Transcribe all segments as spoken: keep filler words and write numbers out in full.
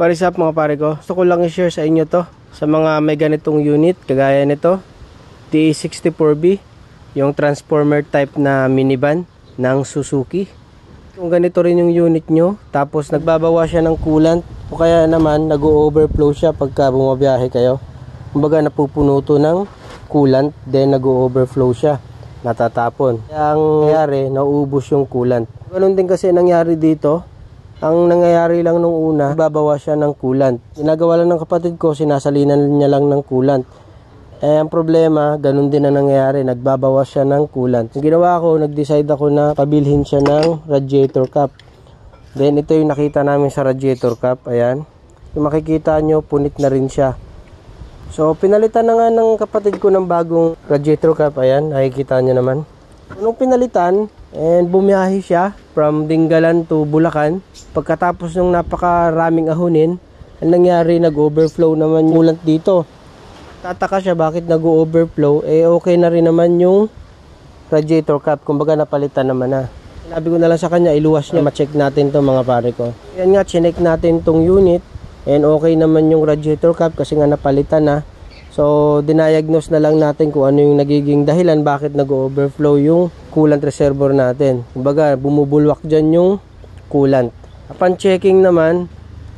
What is up mga pare ko? Gusto ko lang i-share sa inyo to sa mga may ganitong unit kagaya nito T E sixty-four B, yung transformer type na minivan ng Suzuki. Kung ganito rin yung unit nyo, tapos nagbabawa siya ng coolant o kaya naman nag-overflow siya pagka bumabiyahe kayo, kumbaga napupuno to ng coolant, then nag-overflow siya, natatapon. Kaya ang nangyari, nauubos yung coolant. Ganun din kasi nangyari dito. Ang nangyayari lang nung una, babawa siya ng coolant. Ginagawa lang ng kapatid ko, sinasalinan niya lang ng coolant. Eh, ang problema, ganun din ang nangyayari, nagbabawa siya ng coolant. Ang ginawa ko, nag-decide ako na pabilhin siya ng radiator cap. Then, ito yung nakita namin sa radiator cap, ayan. Yung makikita nyo, punit na rin siya. So, pinalitan na nga ng kapatid ko ng bagong radiator cap, ayan, nakikita nyo naman. Nung pinalitan, and bumiyahe siya from Dingalan to Bulacan. Pagkatapos ng napakaraming ahunin, ang nangyari, nag-overflow naman yung coolant dito. Tataka siya bakit nag-overflow, eh okay na rin naman yung radiator cap, kumbaga napalitan naman na. Sinabi ko na lang sa kanya, iluwas niya, ma-check natin to mga pare ko. Yan nga, chinek natin tong unit, and okay naman yung radiator cap kasi nga napalitan na. So, dinayagnos na lang natin kung ano yung nagiging dahilan bakit nag-overflow yung coolant reservoir natin. Kumbaga, bumubulwak dyan yung coolant. Upon checking naman,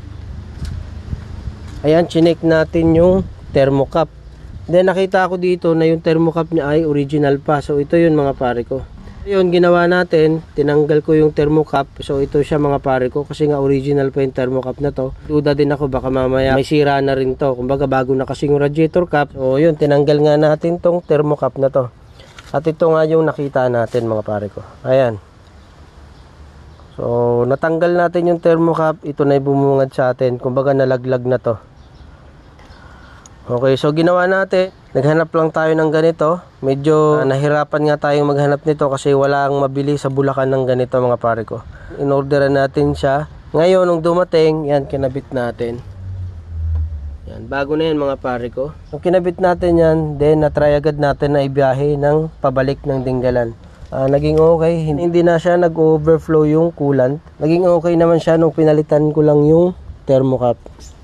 ayan, chinek natin yung thermocap. Then, nakita ko dito na yung thermocap niya ay original pa. So, ito yun mga pare ko. Yun, ginawa natin, tinanggal ko yung thermocap. So, ito siya mga pare ko kasi nga original pa yung thermocap na to. Duda din ako baka mamaya may sira na rin to. Kumbaga bago na kasi yung radiator cap. So, yun, tinanggal nga natin tong thermocap na to. At ito nga yung nakita natin mga pare ko. Ayan. So, natanggal natin yung thermocap. Ito na yung bumungad sa atin. Kumbaga nalaglag na to. Okay, so ginawa natin, naghanap lang tayo ng ganito. Medyo uh, nahirapan nga tayong maghanap nito kasi wala ang mabili sa Bulacan ng ganito mga pare ko. In-orderan natin siya. Ngayon, nung dumating, yan, kinabit natin. Yan, bago na yan mga pare ko. So, kinabit natin yan, then natry agad natin na ibiyahe ng pabalik ng Dingalan. Uh, naging okay, hindi na siya nag-overflow yung coolant. Naging okay naman siya nung pinalitan ko lang yung thermocap.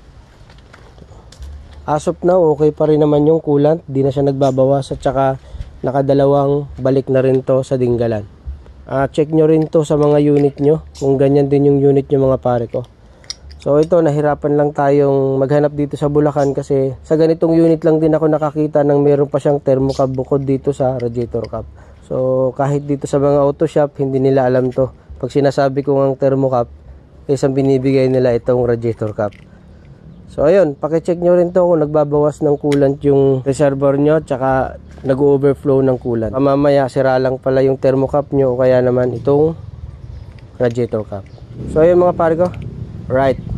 As of now, okay pa rin naman yung coolant. Di na siya nagbabawas at saka nakadalawang balik na rin to sa Dingalan. Uh, check nyo rin to sa mga unit nyo kung ganyan din yung unit nyo mga pare ko. So ito, nahirapan lang tayong maghanap dito sa Bulacan kasi sa ganitong unit lang din ako nakakita ng meron pa siyang thermocap bukod dito sa radiator cap. So kahit dito sa mga auto shop, hindi nila alam to. Pag sinasabi ko ng thermocap, isang binibigay nila itong radiator cap. So ayun, paki-check nyo rin to kung nagbabawas ng coolant yung reservoir nyo tsaka nag-overflow ng coolant. Mamaya sira lang pala yung thermocap nyo o kaya naman itong radiator cap. So ayun mga pare ko, right.